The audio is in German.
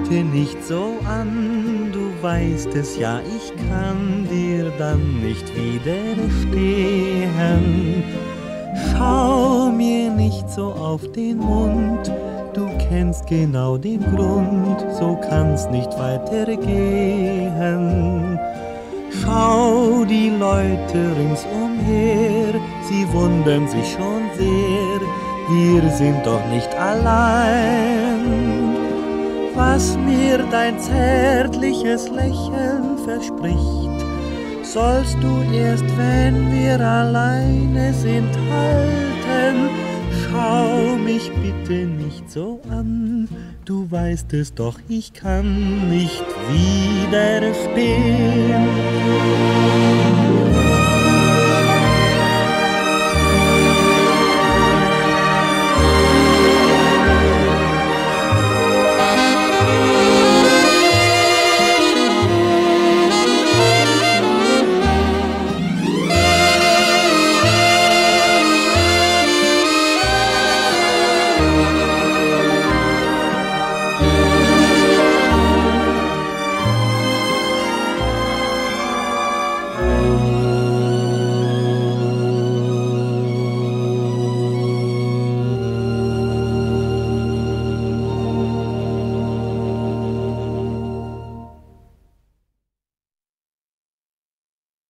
bitte nicht so an, du weißt es ja, ich kann dir dann nicht widerstehen. Schau mir nicht so auf den Mund, du kennst genau den Grund, so kann's nicht weitergehen. Schau die Leute ringsumher, sie wundern sich schon sehr, wir sind doch nicht allein. Was mir dein zärtliches Lächeln verspricht, sollst du erst, wenn wir alleine sind, halten. Schau mich bitte nicht so an, du weißt es doch, ich kann nicht widerstehen.